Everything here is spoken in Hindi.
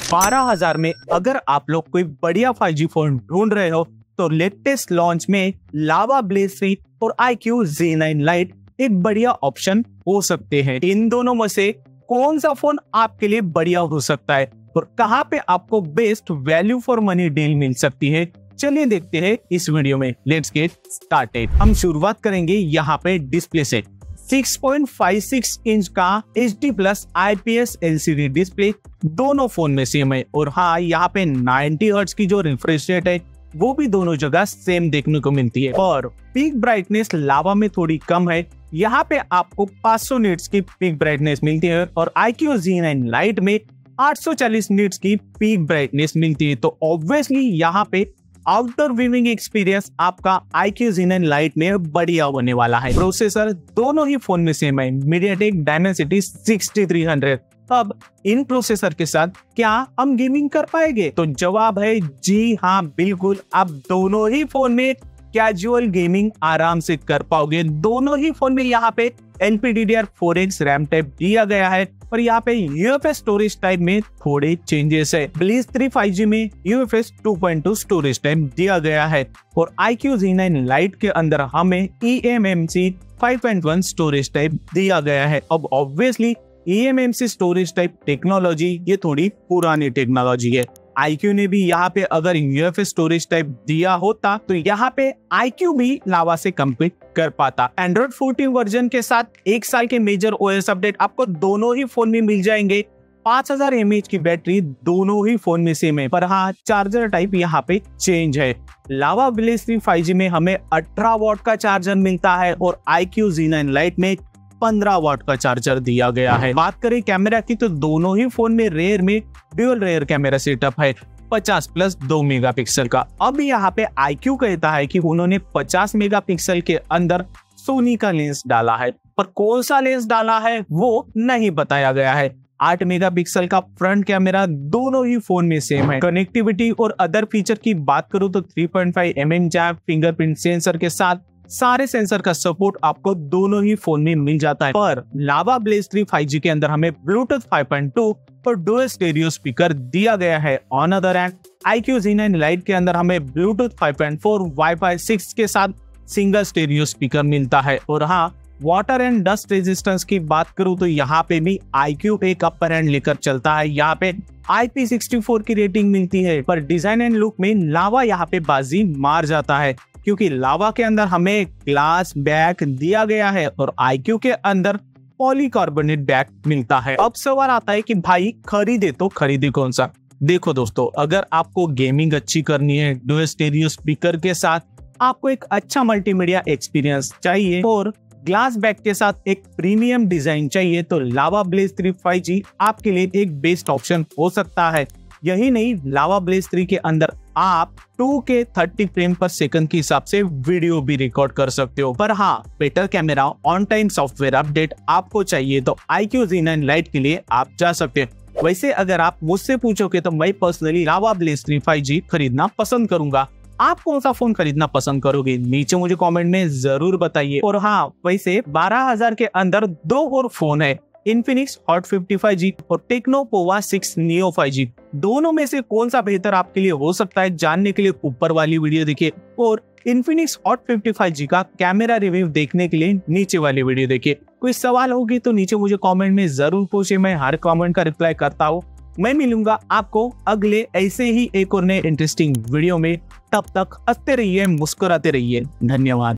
12,000 में अगर आप लोग कोई बढ़िया 5G फोन ढूंढ रहे हो तो लेटेस्ट लॉन्च में लावा ब्लेज 3 और iQOO Z9 Lite एक बढ़िया ऑप्शन हो सकते हैं। इन दोनों में से कौन सा फोन आपके लिए बढ़िया हो सकता है और कहां पे आपको best value for money deal मिल सकती है, चलिए देखते हैं इस वीडियो में। Let's get started. हम शुरुआत करेंगे यहाँ पे डिस्प्ले से। 6.56 इंच का HD plus IPS LCD display दोनों फोन में सेम है और हाँ, यहाँ पे 90 हर्ट्ज की जो रिफ्रेश रेट है वो भी दोनों जगह सेम देखने को मिलती है। और पीक ब्राइटनेस लावा में थोड़ी कम है, यहाँ पे आपको 500 निट्स की पीक ब्राइटनेस मिलती है और iQOO Z9 Lite में 840 निट्स की पीक ब्राइटनेस मिलती है। तो ऑब्वियसली यहाँ पे आउटडोर व्यूइंग एक्सपीरियंस आपका iQOO Z9 Lite में बढ़िया होने वाला है। प्रोसेसर दोनों ही फोन में सेम है, MediaTek Dimensity 6300। अब इन प्रोसेसर के साथ क्या हम गेमिंग कर पाएंगे? तो जवाब है जी हाँ, बिल्कुल। आप दोनों ही फोन में कैजुअल गेमिंग आराम से कर पाओगे। दोनों ही फोन में यहाँ पे LPDDR4X रैम टाइप दिया गया है और यहाँ पे UFS स्टोरेज टाइप में थोड़े चेंजेस है। ब्लेज 3 5G में UFS 2.2 स्टोरेज टाइप दिया गया है और iQOO Z9 Lite के अंदर हमें eMMC 5.1 स्टोरेज टाइप दिया गया है। अब obviously eMMC storage type technology ये थोड़ी पुरानी टेक्नोलॉजी है। iQOO ने भी यहाँ पे अगर UFS स्टोरेज टाइप दिया होता तो यहाँ पे iQOO भी लावा से कम्पीट कर पाता। Android 14 वर्जन के साथ 1 साल के मेजर OS अपडेट आपको दोनों ही फोन में मिल जाएंगे। 5000 mAh की बैटरी दोनों ही फोन में सेम है, पर हाँ, चार्जर टाइप यहाँ पे चेंज है। लावा ब्लेज 3 5G में हमें 18 वॉट का चार्जर मिलता है और iQOO Z9 Lite में 15 वॉट का चार्जर दिया गया है। बात करें कैमरा की तो दोनों ही फोन में रेयर में ड्यूल रेयर कैमरा सेटअप है 50+2 मेगापिक्सल का। अब यहाँ पे iQOO कहता है कि उन्होंने 50 मेगापिक्सल के अंदर सोनी का लेंस डाला है, पर कौन सा लेंस डाला है वो नहीं बताया गया है। 8 मेगापिक्सल का फ्रंट कैमरा दोनों ही फोन में सेम है। कनेक्टिविटी और अदर फीचर की बात करूं तो 3.5 mm जैक फिंगरप्रिंट सेंसर के साथ सारे सेंसर का सपोर्ट आपको दोनों ही फोन में मिल जाता है। पर लावा ब्लेज 3 5G के अंदर हमें ब्लूटूथ 5.2 और डुअल स्टेरियो स्पीकर दिया गया है। On other hand iQOO Z9 Lite के अंदर हमें ब्लूटूथ 5.4 Wi-Fi 6 के साथ सिंगल स्टेरियो स्पीकर मिलता है। और हाँ, वाटर एंड डस्ट रेजिस्टेंस की बात करूं तो यहाँ पे भी iQOO एक अपर हैंड लेकर चलता है। यहाँ पे IP64 की रेटिंग मिलती है, पर डिजाइन एंड लुक में लावा यहाँ पे बाजी मार जाता है क्योंकि लावा के अंदर हमें ग्लास बैक दिया गया है और iQOO के अंदर पॉलीकार्बोनेट बैक मिलता है। अब सवाल आता है कि भाई खरीदे तो खरीदे कौन सा? देखो दोस्तों, अगर आपको गेमिंग अच्छी करनी है, डुअल स्टेरियो स्पीकर के साथ आपको एक अच्छा मल्टीमीडिया एक्सपीरियंस चाहिए और ग्लास बैक के साथ एक प्रीमियम डिजाइन चाहिए तो लावा ब्लेज 3 5G आपके लिए एक बेस्ट ऑप्शन हो सकता है। यही नहीं, लावा ब्लेज 3 के अंदर आप 2K 30 फ्रेम पर सेकंड के हिसाब से वीडियो भी रिकॉर्ड कर सकते हो। पर हाँ, better camera, on time software update आपको चाहिए तो iQOO Z9 Lite के लिए आप जा सकते हैं। वैसे अगर आप मुझसे पूछोगे तो मैं पर्सनली लावा ब्लेज 3 5G खरीदना पसंद करूंगा। आप कौन सा फोन खरीदना पसंद करोगे? नीचे मुझे कमेंट में जरूर बताइए। और हाँ, वैसे 12,000 के अंदर 2 और फोन है, Infinix Hot 50 5G और Tecno Pova 6 Neo 5G। दोनों में से कौन सा बेहतर आपके लिए हो सकता है जानने के लिए ऊपर वाली वीडियो देखिए और Infinix Hot 50 5G का कैमरा रिव्यू देखने के लिए नीचे वाली वीडियो देखिए। कोई सवाल होगी तो नीचे मुझे कमेंट में जरूर पूछिए, मैं हर कमेंट का रिप्लाई करता हूँ। मैं मिलूंगा आपको अगले ऐसे ही एक और नए इंटरेस्टिंग वीडियो में। तब तक हंसते रहिए, मुस्कुराते रहिए। धन्यवाद।